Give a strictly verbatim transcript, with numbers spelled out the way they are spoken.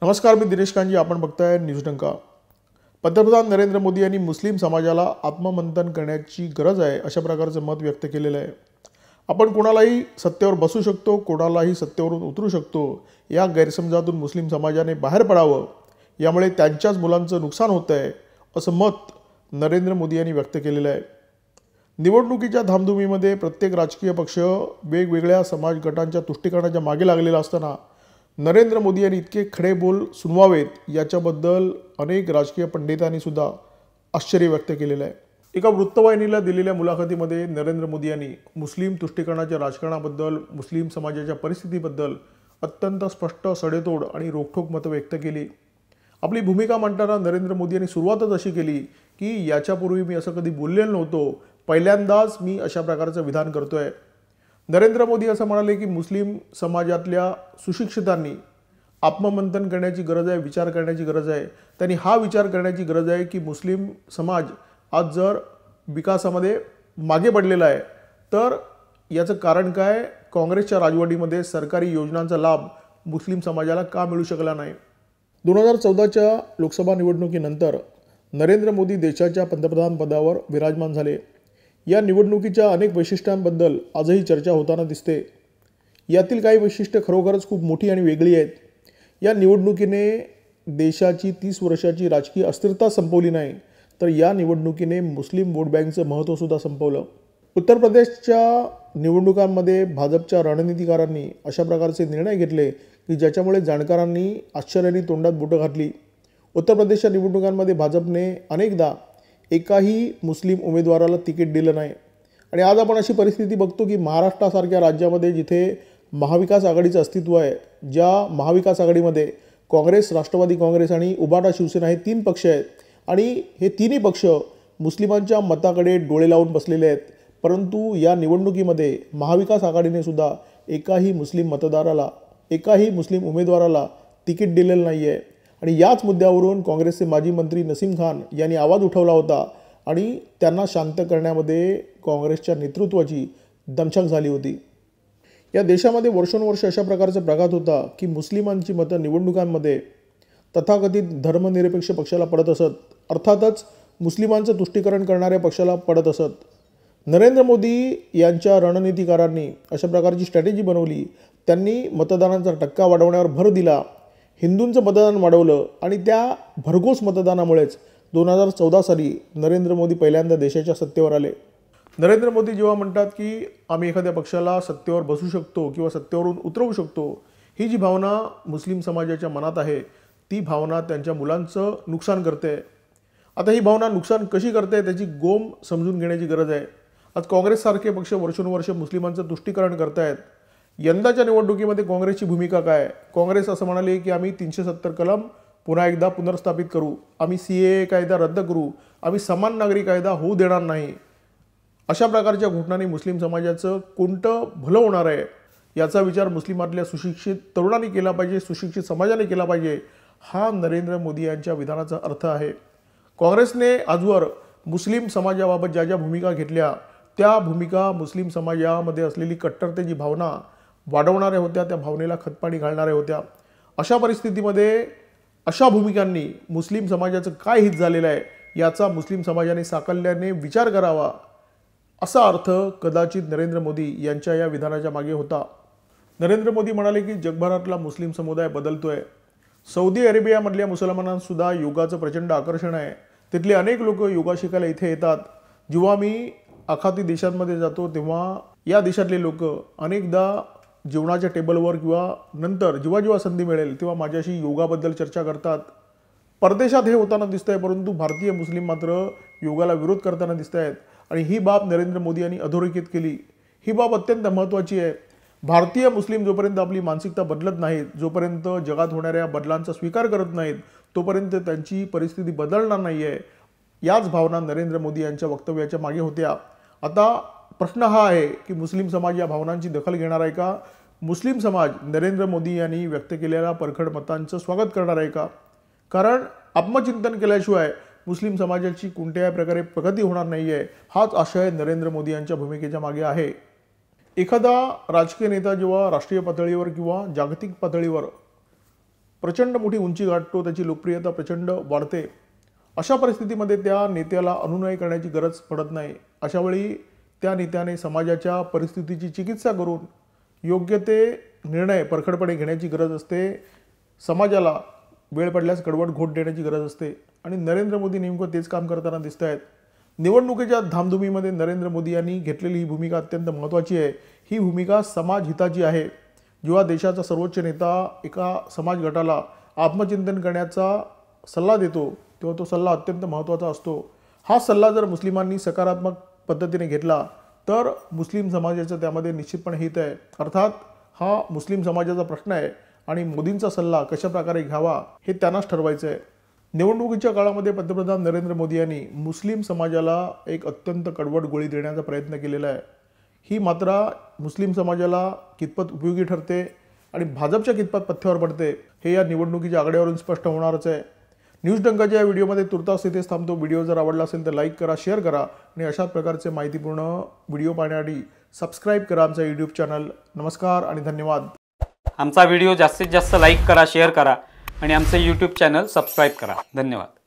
नमस्कार, मी दिनेश कांजी. आपण बघताय न्यूज डंका. पंतप्रधान नरेंद्र मोदी यांनी मुस्लिम समाजाला आत्ममंथन करण्याची गरज आहे अशा प्रकारचं मत व्यक्त केलेलं आहे. आपण कोणालाही सत्तेवर बसू शकतो, कोणालाही सत्तेवरून उतरू शकतो या गैरसमजातून मुस्लिम समाजाने बाहेर पडावं, यामुळे त्यांच्याच मुलांचं नुकसान होतं आहे असं मत नरेंद्र मोदी यांनी व्यक्त केलेलं आहे. निवडणुकीच्या धामधुमीमध्ये प्रत्येक राजकीय पक्ष वेगवेगळ्या समाज गटांच्या तुष्टीकरणाच्या मागे लागलेला असताना नरेंद्र मोदी यांनी इतके खडे बोल सुनवावेत याच्याबद्दल अनेक राजकीय पंडितांनी सुद्धा आश्चर्य व्यक्त केलेलं आहे. एका वृत्तवाहिनीला दिलेल्या मुलाखतीमध्ये नरेंद्र मोदी यांनी मुस्लिम तुष्टीकरणाच्या राजकारणाबद्दल, मुस्लिम समाजाच्या परिस्थितीबद्दल अत्यंत स्पष्ट, सडेतोड आणि रोखठोक मतं व्यक्त केली. आपली भूमिका मांडताना नरेंद्र मोदी यांनी सुरुवातच अशी केली की याच्यापूर्वी मी असं कधी बोललेलो नव्हतो, पहिल्यांदाच मी अशा प्रकारचं विधान करतोय. नरेंद्र मोदी असं म्हणाले की मुस्लिम समाजातल्या सुशिक्षितांनी आत्ममंथन करण्याची गरज आहे, विचार करण्याची गरज आहे. त्यांनी हा विचार करण्याची गरज आहे की मुस्लिम समाज आज जर विकासामध्ये मागे पडलेला आहे तर याचं कारण काय? काँग्रेसच्या राजवटीमध्ये सरकारी योजनांचा लाभ मुस्लिम समाजाला का मिळू शकला नाही? दोन हजार चौदाच्या लोकसभा निवडणुकीनंतर नरेंद्र मोदी देशाच्या पंतप्रधान पदावर विराजमान झाले. या निवडणुकीच्या अनेक वैशिष्ट्यांबद्दल आजही चर्चा होताना दिसते. यातील काही वैशिष्ट्ये खरोखरच खूप मोठी आणि वेगळी आहेत. या निवडणुकीने देशाची तीस वर्षाची राजकीय अस्थिरता संपवली नाही, तर या निवडणुकीने मुस्लिम वोट बँकचं महत्त्वसुद्धा संपवलं. उत्तर प्रदेशच्या निवडणुकांमध्ये भाजपच्या रणनीतिकारांनी अशा प्रकारचे निर्णय घेतले की ज्याच्यामुळे जाणकारांनी आश्चर्याने तोंडात बोटं घातली. उत्तर प्रदेशच्या निवडणुकांमध्ये भाजपने अनेकदा एकाही मुस्लिम उमेदवाराला तिकीट दिलं नाही. आणि आज आपण अशी परिस्थिती बघतो की महाराष्ट्रासारख्या राज्यामध्ये जिथे महाविकास आघाडीचं अस्तित्व आहे, ज्या महाविकास आघाडीमध्ये काँग्रेस, राष्ट्रवादी काँग्रेस आणि उबाटा शिवसेना हे तीन पक्ष आहेत आणि हे तिन्ही पक्ष मुस्लिमांच्या मताकडे डोळे लावून बसलेले आहेत, परंतु या निवडणुकीमध्ये महाविकास आघाडीने सुद्धा एकाही मुस्लिम मतदाराला, एकाही मुस्लिम उमेदवाराला तिकीट दिलेलं नाही आहे. आणि याच मुद्द्यावरून काँग्रेसचे माजी मंत्री नसीम खान यांनी आवाज उठवला होता आणि त्यांना शांत करण्यामध्ये काँग्रेसच्या नेतृत्वाची दमछाक झाली होती. या देशामध्ये वर्षोनवर्ष अशा प्रकारचा प्रघात होता की मुस्लिमांची मतं निवडणुकांमध्ये तथाकथित धर्मनिरपेक्ष पक्षाला पडत असत, अर्थातच मुस्लिमांचं तुष्टीकरण करणाऱ्या पक्षाला पडत असत. नरेंद्र मोदी यांच्या रणनीतिकारांनी अशा प्रकारची स्ट्रॅटेजी बनवली. त्यांनी मतदानाचा टक्का वाढवण्यावर भर दिला, हिंदूंचं मतदान वाढवलं आणि त्या भरघोस मतदानामुळेच दोन हजार चौदा साली नरेंद्र मोदी पहिल्यांदा देशाच्या सत्तेवर आले. नरेंद्र मोदी जेव्हा म्हणतात की आम्ही एखाद्या पक्षाला सत्तेवर बसू शकतो किंवा सत्तेवरून उतरवू शकतो, ही जी भावना मुस्लिम समाजाच्या मनात आहे ती भावना त्यांच्या मुलांचं नुकसान करते. आता ही भावना नुकसान कशी करते त्याची गोम समजून घेण्याची गरज आहे. आज काँग्रेससारखे पक्ष वर्षोनवर्ष मुस्लिमांचं तुष्टीकरण करतायत. यंदाच्या निवडणुकीमध्ये काँग्रेसची भूमिका काय? काँग्रेस असं म्हणाले की आम्ही तीनशे सत्तर कलम पुन्हा एकदा पुनर्स्थापित करू, आम्ही सी ए कायदा रद्द करू, आम्ही समान नागरी कायदा होऊ देणार नाही. अशा प्रकारच्या घोषणांनी मुस्लिम समाजाचं कोणतं भलं होणार आहे याचा विचार मुस्लिमातल्या सुशिक्षित तरुणांनी केला पाहिजे, सुशिक्षित समाजाने केला पाहिजे. हा नरेंद्र मोदी यांच्या विधानाचा अर्थ आहे. काँग्रेसने आजवर मुस्लिम समाजाबाबत ज्या ज्या भूमिका घेतल्या त्या भूमिका मुस्लिम समाजामध्ये असलेली कट्टरतेची भावना वाढवणाऱ्या होत्या, त्या भावनेला खतपाणी घालणाऱ्या होत्या. अशा परिस्थितीमध्ये अशा भूमिकांनी मुस्लिम समाजाचं काय हित झालेलं आहे याचा मुस्लिम समाजाने साकल्याने विचार करावा, असा अर्थ कदाचित नरेंद्र मोदी यांच्या या विधानाच्या मागे होता. नरेंद्र मोदी म्हणाले की जगभरातला मुस्लिम समुदाय बदलतोय. सौदी अरेबियामधल्या मुसलमानांसुद्धा योगाचं प्रचंड आकर्षण आहे. तिथले अनेक लोक योगा शिकायला इथे येतात. जेव्हा मी आखाती देशांमध्ये जातो तेव्हा या देशातले लोक अनेकदा जेवणाच्या टेबलवर किंवा नंतर जेव्हा जेव्हा संधी मिळेल तेव्हा माझ्याशी योगाबद्दल चर्चा करतात. परदेशात हे होताना दिसत आहे, परंतु भारतीय मुस्लिम मात्र योगाला विरोध करताना दिसत आहेत. आणि ही बाब नरेंद्र मोदी यांनी अधोरेखित केली. ही बाब अत्यंत महत्त्वाची आहे. भारतीय मुस्लिम जोपर्यंत आपली मानसिकता बदलत नाहीत, जोपर्यंत जगात होणाऱ्या बदलांचा स्वीकार करत नाहीत, तोपर्यंत त्यांची परिस्थिती बदलणार नाही आहे. याच भावना नरेंद्र मोदी यांच्या वक्तव्याच्या मागे होत्या. आता प्रश्न हा आहे की मुस्लिम समाज या भावनांची दखल घेणार आहे का? मुस्लिम समाज नरेंद्र मोदी यांनी व्यक्त केलेल्या परखड मतांचं स्वागत करणार आहे का? कारण आत्मचिंतन केल्याशिवाय मुस्लिम समाजाची कोणत्याही प्रकारे प्रगती होणार नाही आहे, हाच आशय नरेंद्र मोदी यांच्या भूमिकेच्या मागे आहे. एखादा राजकीय नेता जेव्हा राष्ट्रीय पातळीवर किंवा जागतिक पातळीवर प्रचंड मोठी उंची गाठतो, त्याची लोकप्रियता प्रचंड वाढते। अशा परिस्थितीमध्ये त्या नेत्याला अनुनय करण्याची गरज पडत नाही। अशावेळी त्या नेत्याने समाजाच्या परिस्थितीची चिकित्सा करून योग्य ते निर्णय परखडपणे घेण्याची गरज असते। समाजाला वेळ पडल्यास कडवट घोट देण्याची गरज असते आणि नरेंद्र मोदी नेमकं तेच काम करताना दिसत आहेत। निवडणुकीच्या धामधुमीमध्ये नरेंद्र मोदी यांनी घेतलेली ही भूमिका अत्यंत महत्त्वाची आहे। ही भूमिका समाज हिताची आहे। जेव्हा देशाचा सर्वोच्च नेता एका समाज गटाला आत्मचिंतन करण्याचा सल्ला देतो तेव्हा तो सल्ला अत्यंत महत्त्वाचा असतो। हा सल्ला जर मुस्लिमांनी सकारात्मक पद्धतीने घेतला तर मुस्लिम समाजाचं त्यामध्ये निश्चितपणे हित आहे। अर्थात हा मुस्लिम समाजाचा प्रश्न आहे आणि मोदींचा सल्ला कशा प्रकारे घ्यावा हे त्यांनाच ठरवायचं आहे। निवडणुकीच्या काळामध्ये पंतप्रधान नरेंद्र मोदी यांनी मुस्लिम समाजाला एक अत्यंत कडवट गोळी देण्याचा प्रयत्न केलेला आहे। ही मात्र मुस्लिम समाजाला कितपत उपयोगी ठरते आणि भाजपच्या कितपत पथ्यावर पडते हे या निवडणुकीच्या आघाड्यावरून स्पष्ट होणारच आहे। न्यूज डंकाच्या या व्हिडिओमध्ये तुर्तास इथेच थांबतो। व्हिडिओ जर आवडला असेल तर लाईक करा, शेअर करा आणि अशाच प्रकारचे माहितीपूर्ण व्हिडिओ पाहण्यासाठी सबस्क्राईब करा आमचा यूट्यूब चॅनल। नमस्कार आणि धन्यवाद। आमचा व्हिडिओ जास्तीत जास्त लाईक करा, शेअर करा आणि आमचे यूट्यूब चॅनल सबस्क्राईब करा। धन्यवाद।